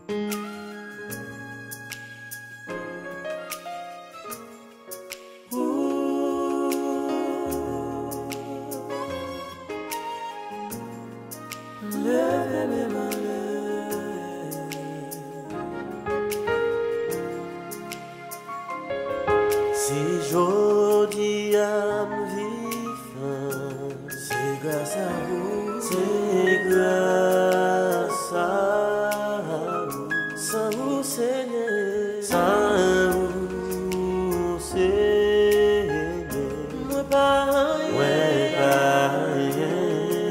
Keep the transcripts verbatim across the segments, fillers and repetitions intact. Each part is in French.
Si j'odie à me vivre, c'est grâce à vous, c'est grâce à vous, sans vous Seigneur, sans vous Seigneur, moi pas rien, moi pas rien.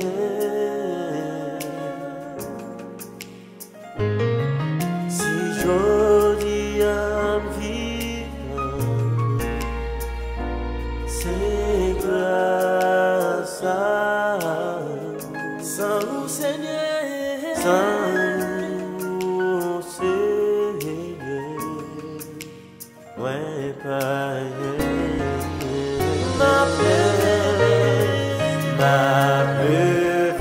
Si j'odie à me vivre, c'est grâce à vous, sans vous Seigneur, sans vous Seigneur, ouais pas ma paix, ma paix,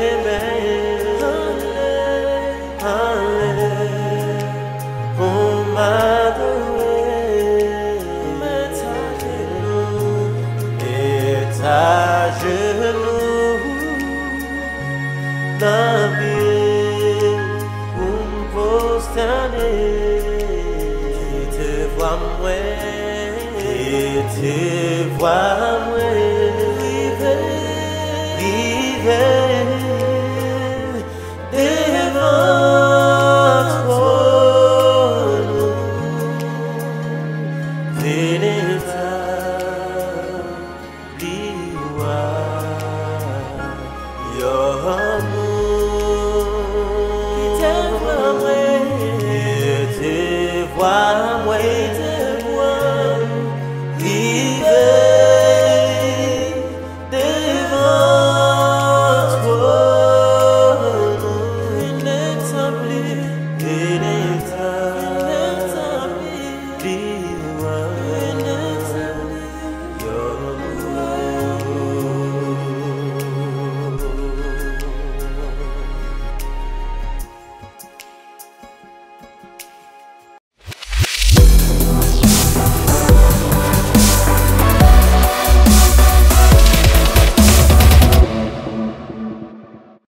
pour m'adorer, à genoux, dans pied, pour me prosterner, qui te voit moi, qui te voit moi.